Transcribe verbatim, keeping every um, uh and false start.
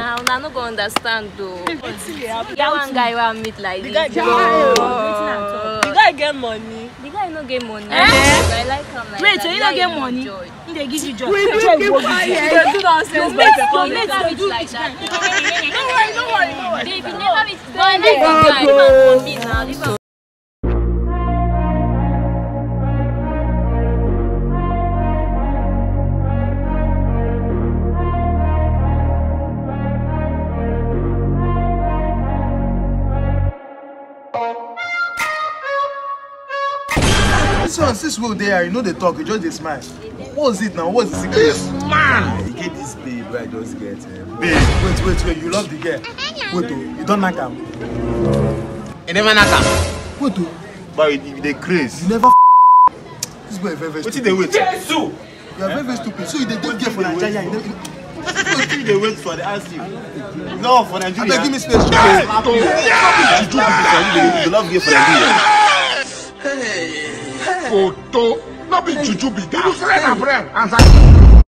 Now, I no go understand though. That one guy will meet like this. The guy get money. The guy no get money. Eh? I like him like Wait, that. so you don't get money? He dey give you joy. Wait, wait, keep quiet. You do nonsense. Don't never meet like that. Don't worry, don't worry, don't worry. Baby, never meet. But I like the guy. Leave am for me now. Leave am. This one, since we're there, you know they talk, you just they smile. What was it now? What's the secret? This man! You get this babe, right? Just get uh, babe. Wait, wait, wait, you love the girl. Wait, oh, you don't knock him. You never knock him. Wait, oh. But you they crazy. You never this boy very, very What stupid. did they wait? Jesus! You are very, very stupid. So you did don't get for Nigeria. You never... What did they wait for? They ask you. No, for Nigeria. I beg, give me space. Yes! You love you for Nigeria. Photo, not be juju be that. You friend and friend.